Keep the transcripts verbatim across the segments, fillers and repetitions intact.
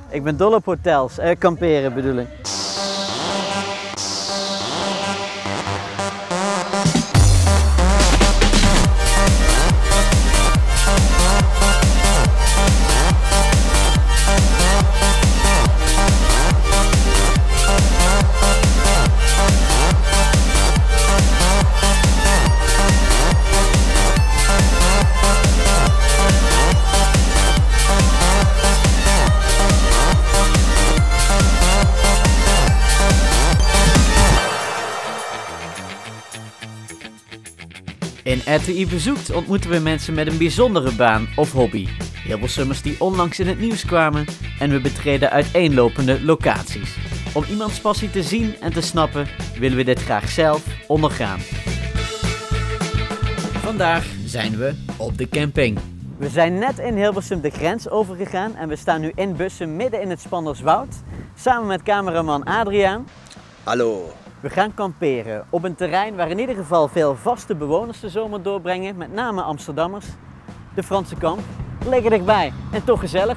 Ik ben dol op hotels, eh, kamperen bedoel ik. In R T I Bezoekt ontmoeten we mensen met een bijzondere baan of hobby. Hilversummers die onlangs in het nieuws kwamen en we betreden uiteenlopende locaties. Om iemands passie te zien en te snappen willen we dit graag zelf ondergaan. Vandaag zijn we op de camping. We zijn net in Hilversum de grens overgegaan en we staan nu in Bussum midden in het Spanderswoud. Samen met cameraman Adriaan. Hallo. We gaan kamperen op een terrein waar in ieder geval veel vaste bewoners de zomer doorbrengen, met name Amsterdammers. De Franse Kamp, lekker dichtbij en toch gezellig.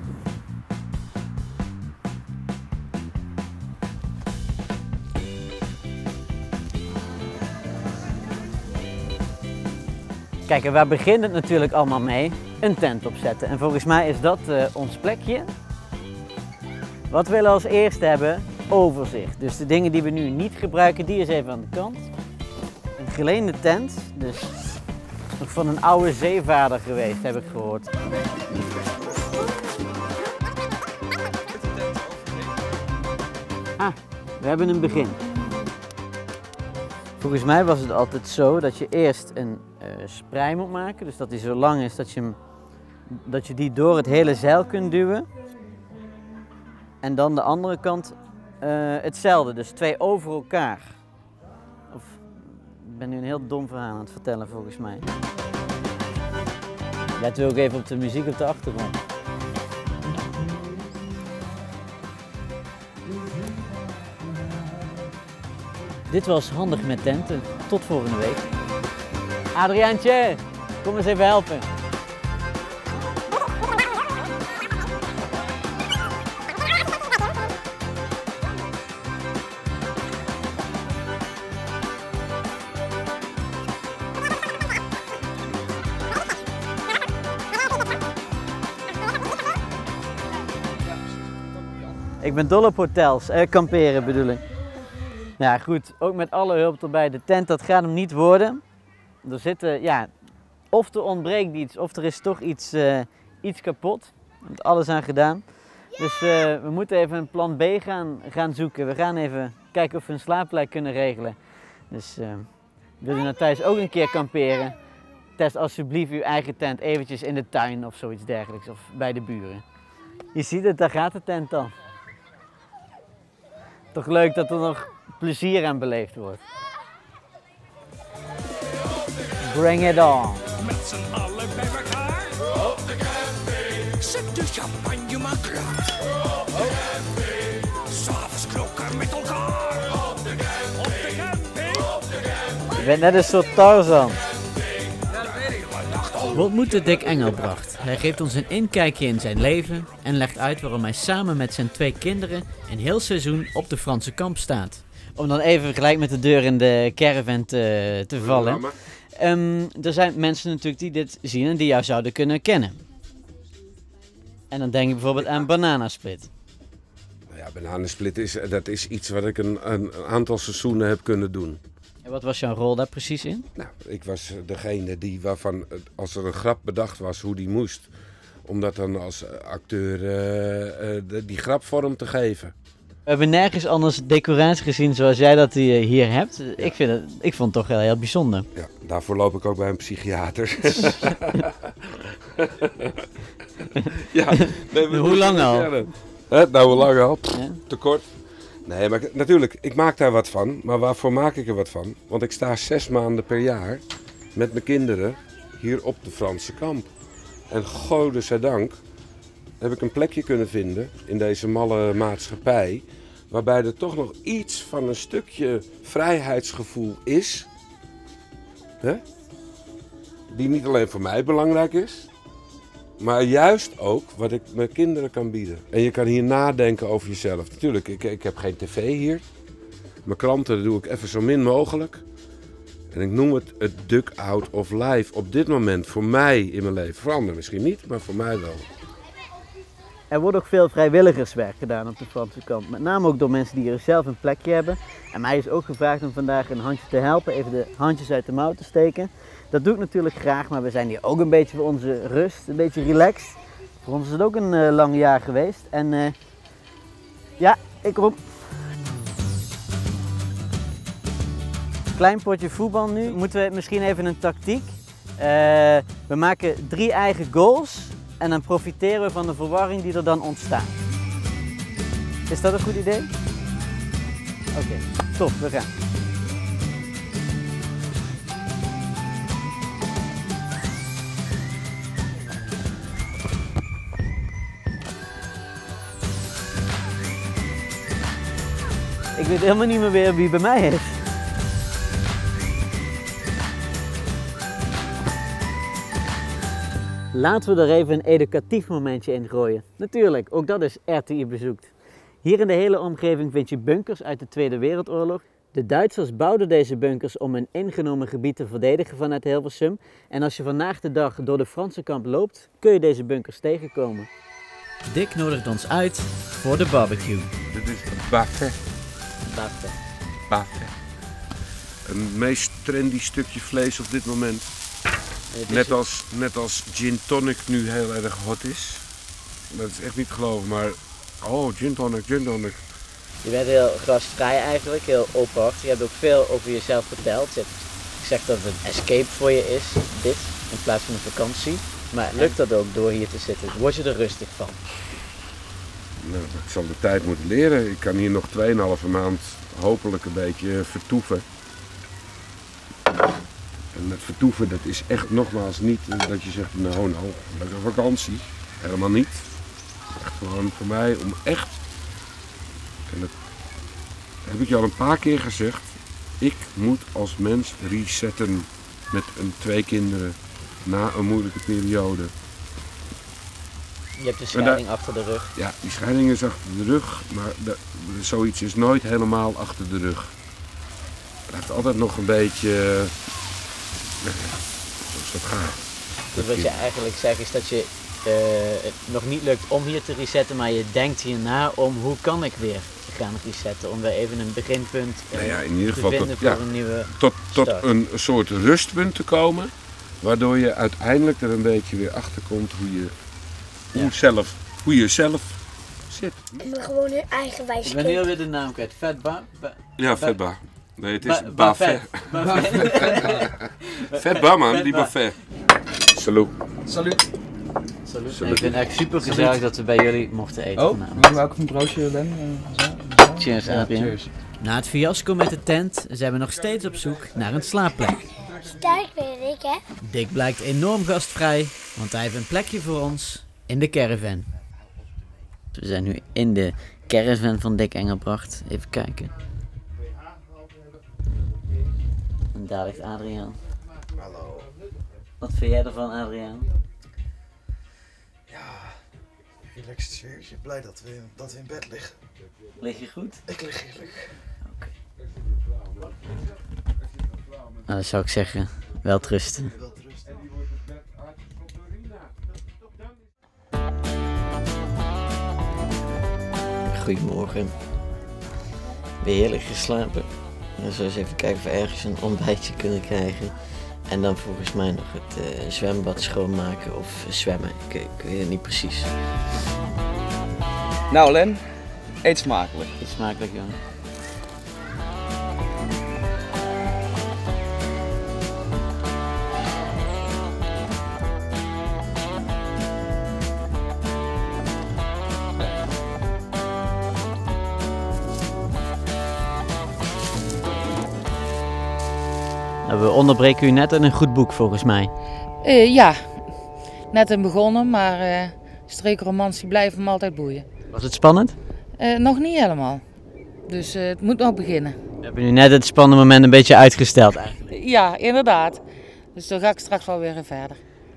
Kijk, en waar begint het natuurlijk allemaal mee? Een tent opzetten. En volgens mij is dat uh, ons plekje. Wat we willen als eerste hebben? Overzicht. Dus de dingen die we nu niet gebruiken, die is even aan de kant. Een geleende tent, dus nog van een oude zeevaarder geweest, heb ik gehoord. Ah, we hebben een begin. Volgens mij was het altijd zo dat je eerst een uh, sprei moet maken, dus dat die zo lang is dat je, hem, dat je die door het hele zeil kunt duwen. En dan de andere kant uh, hetzelfde, dus twee over elkaar. Of, ik ben nu een heel dom verhaal aan het vertellen volgens mij. Let u ook even op de muziek op de achtergrond. Dit was Handig met Tenten. Tot volgende week. Adriaantje, kom eens even helpen. Ik ben dol op hotels, eh, kamperen bedoel ik. Ja goed, ook met alle hulp erbij, de tent dat gaat hem niet worden. Er zitten, ja, of er ontbreekt iets of er is toch iets, uh, iets kapot. Er wordt alles aan gedaan. Dus uh, we moeten even een plan B gaan, gaan zoeken. We gaan even kijken of we een slaapplek kunnen regelen. Dus uh, wil je nou thuis ook een keer kamperen? Test alsjeblieft uw eigen tent eventjes in de tuin of zoiets dergelijks of bij de buren. Je ziet het, daar gaat de tent dan. Toch leuk dat er nog plezier aan beleefd wordt. Bring it on. Met z'n allen bij elkaar. Op de camping. Zet de champagne maar klaar. Op de camping. S'avonds knokken met elkaar. Op de camping. Op de camping. Op de camping. Je bent net een soort Tarzan. We ontmoeten Dick Engelbracht. Hij geeft ons een inkijkje in zijn leven en legt uit waarom hij samen met zijn twee kinderen een heel seizoen op de Franse Kamp staat. Om dan even gelijk met de deur in de caravan te, te vallen. Um, er zijn mensen natuurlijk die dit zien en die jou zouden kunnen kennen. En dan denk ik bijvoorbeeld aan Bananasplit. Nou ja, Bananasplit is, dat is iets wat ik een, een aantal seizoenen heb kunnen doen. En wat was jouw rol daar precies in? Nou, ik was degene die waarvan, als er een grap bedacht was, hoe die moest. Om dat dan als acteur uh, uh, die grap vorm te geven. We hebben nergens anders decoratie gezien zoals jij dat hier hebt. Ja. Ik, vind het, ik vond het toch wel heel bijzonder. Ja, daarvoor loop ik ook bij een psychiater. Ja, nee, hoe lang al? Hè, nou, hoe lang al? Pff, ja. Te kort. Nee, maar natuurlijk, ik maak daar wat van. Maar waarvoor maak ik er wat van? Want ik sta zes maanden per jaar met mijn kinderen hier op de Franse Kamp. En godzijdank heb ik een plekje kunnen vinden in deze malle maatschappij. Waarbij er toch nog iets van een stukje vrijheidsgevoel is. Hè? Die niet alleen voor mij belangrijk is. Maar juist ook wat ik mijn kinderen kan bieden. En je kan hier nadenken over jezelf. Natuurlijk, ik, ik heb geen tv hier. Mijn kranten doe ik even zo min mogelijk. En ik noem het het duck-out of life op dit moment voor mij in mijn leven. Voor anderen misschien niet, maar voor mij wel. Er wordt ook veel vrijwilligerswerk gedaan op de Franse kant. Met name ook door mensen die hier zelf een plekje hebben. En mij is ook gevraagd om vandaag een handje te helpen, even de handjes uit de mouw te steken. Dat doe ik natuurlijk graag, maar we zijn hier ook een beetje voor onze rust, een beetje relaxed. Voor ons is het ook een uh, lang jaar geweest. En uh, ja, ik roep. Klein potje voetbal nu. Moeten we misschien even een tactiek. Uh, we maken drie eigen goals en dan profiteren we van de verwarring die er dan ontstaat. Is dat een goed idee? Oké, okay, top, we gaan. Ik weet helemaal niet meer weer wie bij mij is. Laten we er even een educatief momentje in gooien. Natuurlijk, ook dat is R T I bezoekt. Hier in de hele omgeving vind je bunkers uit de Tweede Wereldoorlog. De Duitsers bouwden deze bunkers om een ingenomen gebied te verdedigen vanuit Hilversum. En als je vandaag de dag door de Franse kamp loopt, kun je deze bunkers tegenkomen. Dick nodigt ons uit voor de barbecue. Dit is Bafet. Bafet. Bafet. Een meest trendy stukje vlees op dit moment. Net als, net als gin tonic nu heel erg hot is. Dat is echt niet te geloven, maar oh, gin tonic, gin tonic. Je bent heel gastvrij eigenlijk, heel openhartig. Je hebt ook veel over jezelf verteld. Je hebt gezegd dat het een escape voor je is, dit, in plaats van een vakantie. Maar lukt dat ook door hier te zitten? Word je er rustig van? Nou, ik zal de tijd moeten leren. Ik kan hier nog tweeënhalve maand hopelijk een beetje vertoeven. En het vertoeven, dat is echt nogmaals niet dat je zegt, nou nou, lekker vakantie. Helemaal niet. Echt gewoon voor mij om echt, en dat heb ik je al een paar keer gezegd, ik moet als mens resetten met een, twee kinderen na een moeilijke periode. Je hebt de scheiding daar, achter de rug. Ja, die scheiding is achter de rug, maar de, zoiets is nooit helemaal achter de rug. Er heeft altijd nog een beetje, zoals dat gaat. Dus wat je eigenlijk zegt is dat je uh, het nog niet lukt om hier te resetten, maar je denkt hierna om hoe kan ik weer gaan resetten, om weer even een beginpunt uh, nou ja, in ieder te geval vinden tot, voor ja, een nieuwe tot, tot start. een soort rustpunt te komen, waardoor je uiteindelijk er een beetje weer achter komt hoe je, hoe ja. zelf, hoe je zelf zit. En we gewoon hun eigen wijze. Ik ben heel weer de naam kwijt. Vetba? Ba ja, Vetba. Nee, het is ba Bafet. Vetba man, die Bafet. Salut. Salut. Salut. Salut. Ik vind het echt super gezellig dat we bij jullie mochten eten. Oh, mag ik ook een broodje, Len? Uh, zo, zo. Cheers, Adriaan. Ja, cheers. Na het fiasco met de tent zijn we nog steeds op zoek naar een slaapplek. Sterk ben ik, hè? Dick blijkt enorm gastvrij, want hij heeft een plekje voor ons in de caravan. We zijn nu in de caravan van Dick Engelbrecht. Even kijken. En daar ligt Adriaan. Hallo. Wat vind jij ervan, Adriaan? Ja, relaxed sfeertje. Blij dat we, dat we in bed liggen. Lig je goed? Ik lig heerlijk. Oké. Okay. Nou, dan zou ik zeggen, welterusten. Welterusten. Goedemorgen. Weer heerlijk geslapen. We zullen eens even kijken of we ergens een ontbijtje kunnen krijgen. En dan volgens mij nog het uh, zwembad schoonmaken of uh, zwemmen. Ik, ik weet het niet precies. Nou Len, eet smakelijk. Eet smakelijk, jongen. We onderbreken u net in een goed boek volgens mij. Uh, ja, net in begonnen, maar uh, streekromans die blijven me altijd boeien. Was het spannend? Uh, nog niet helemaal, dus uh, het moet nog beginnen. We hebben nu net het spannende moment een beetje uitgesteld eigenlijk. Ja, inderdaad. Dus dan ga ik straks wel weer verder. Oké. Okay.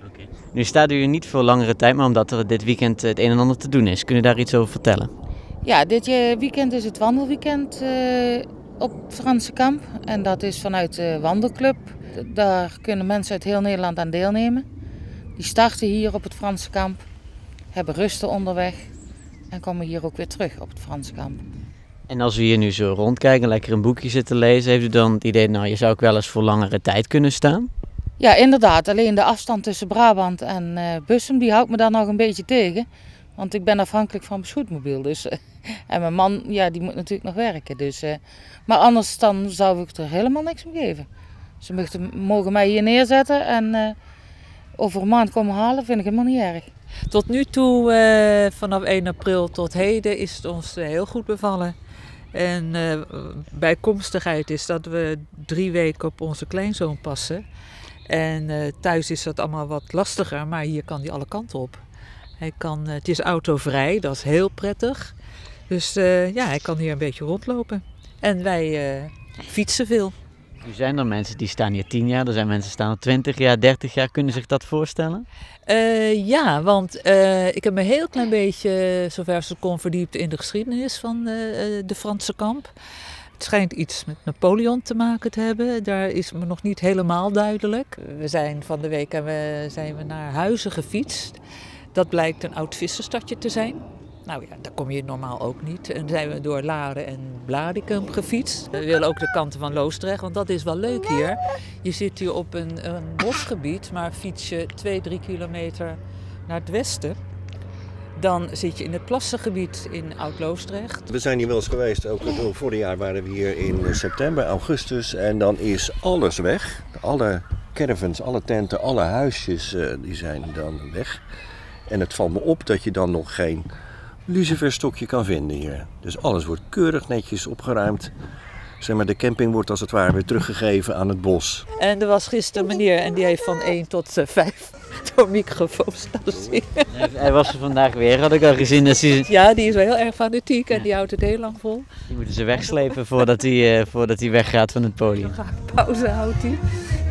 Nu staat u hier niet voor langere tijd, maar omdat er dit weekend het een en ander te doen is. Kun je daar iets over vertellen? Ja, dit weekend is het wandelweekend uh, op het Franse Kamp. En dat is vanuit de wandelclub. Daar kunnen mensen uit heel Nederland aan deelnemen. Die starten hier op het Franse Kamp, hebben rusten onderweg en komen hier ook weer terug op het Franse Kamp. En als u hier nu zo rondkijkt en lekker een boekje zit te lezen, heeft u dan het idee, nou je zou ook wel eens voor langere tijd kunnen staan? Ja, inderdaad. Alleen de afstand tussen Brabant en uh, Bussum, die houdt me daar nog een beetje tegen. Want ik ben afhankelijk van mijn scootmobiel. Dus, uh, en mijn man, ja, die moet natuurlijk nog werken. Dus, uh, maar anders dan zou ik er helemaal niks om geven. Ze mogen, mogen mij hier neerzetten en uh, over een maand komen halen, vind ik helemaal niet erg. Tot nu toe, uh, vanaf één april tot heden, is het ons uh, heel goed bevallen. En uh, bijkomstigheid is dat we drie weken op onze kleinzoon passen. En uh, thuis is dat allemaal wat lastiger, maar hier kan hij alle kanten op. Hij kan, uh, het is autovrij, dat is heel prettig. Dus uh, ja, hij kan hier een beetje rondlopen. En wij uh, fietsen veel. Nu zijn er mensen die staan hier tien jaar, er zijn mensen die staan er twintig jaar, dertig jaar. Kunnen zich dat voorstellen? Uh, ja, want uh, ik heb me een heel klein beetje, zover als ik kon, verdiept in de geschiedenis van uh, de Franse Kamp. Het schijnt iets met Napoleon te maken te hebben, daar is me nog niet helemaal duidelijk. We zijn van de week en we zijn we naar Huizen gefietst. Dat blijkt een oud visserstadje te zijn. Nou ja, daar kom je normaal ook niet. En zijn we door Laren en Blaricum gefietst. We willen ook de kanten van Loosdrecht, want dat is wel leuk hier. Je zit hier op een, een bosgebied, maar fiets je twee, drie kilometer naar het westen. Dan zit je in het plassengebied in Oud-Loosdrecht. We zijn hier wel eens geweest, ook vorig jaar waren we hier in september, augustus. En dan is alles weg. Alle caravans, alle tenten, alle huisjes, die zijn dan weg. En het valt me op dat je dan nog geen luciferstokje kan vinden hier. Dus alles wordt keurig netjes opgeruimd. Zeg maar, de camping wordt als het ware weer teruggegeven aan het bos. En er was gisteren een meneer en die heeft van één tot vijf door microfoons staan zingen. Hij was er vandaag weer, had ik al gezien. Dat hij... Ja, die is wel heel erg fanatiek en die houdt het heel lang vol. Die moeten ze wegslepen voordat hij, uh, voordat hij weggaat van het podium. Pauze houdt hij.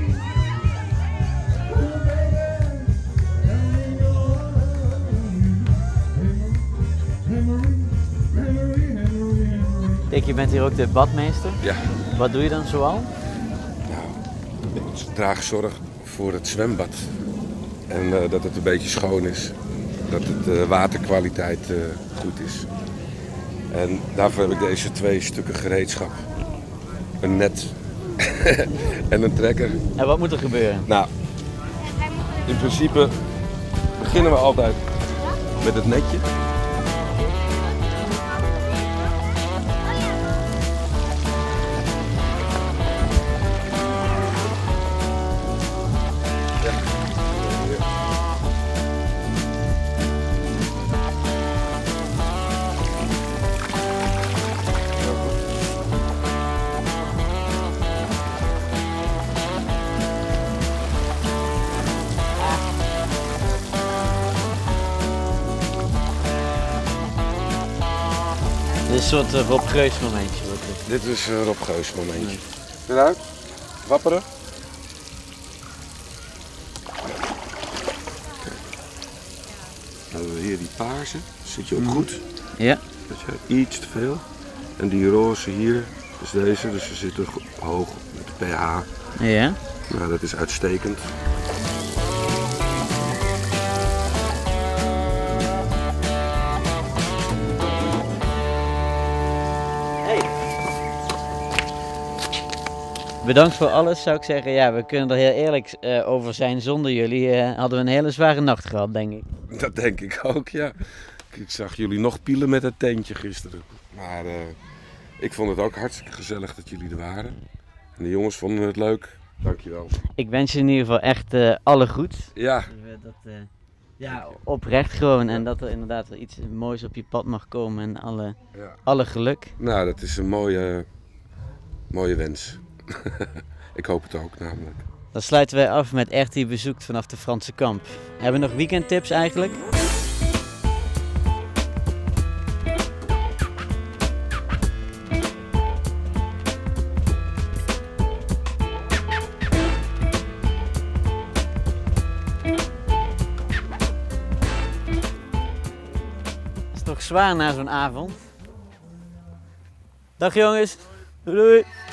Dick, je bent hier ook de badmeester. Ja. Wat doe je dan zoal? Nou, ik draag zorg voor het zwembad. En uh, dat het een beetje schoon is. Dat de uh, waterkwaliteit uh, goed is. En daarvoor heb ik deze twee stukken gereedschap. Een net en een trekker. En wat moet er gebeuren? Nou, in principe beginnen we altijd met het netje. Dit is een soort uh, Rob Geus momentje. Wordt dit. Dit is een Rob Geus momentje. Eruit, wapperen. Dan hebben we hier die paarse, zit je ook goed. Ja. Dat is iets te veel. En die roze hier is deze, dus ze zitten hoog met de pH. Ja. Nou, dat is uitstekend. Bedankt voor alles, zou ik zeggen. Ja, we kunnen er heel eerlijk uh, over zijn. Zonder jullie uh, hadden we een hele zware nacht gehad, denk ik. Dat denk ik ook, ja. Ik zag jullie nog pielen met het tentje gisteren. Maar uh, ik vond het ook hartstikke gezellig dat jullie er waren. En de jongens vonden het leuk. Dankjewel. Ik wens je in ieder geval echt uh, alle goed. Ja. Dat, uh, ja, oprecht gewoon. En dat er inderdaad wel iets moois op je pad mag komen. En alle, ja. alle geluk. Nou, dat is een mooie, mooie wens. Ik hoop het ook namelijk. Dan sluiten wij af met R T I bezoekt vanaf de Franse Kamp. Hebben we nog weekendtips eigenlijk? zwaar na zo'n avond. Dag jongens. Doei doei.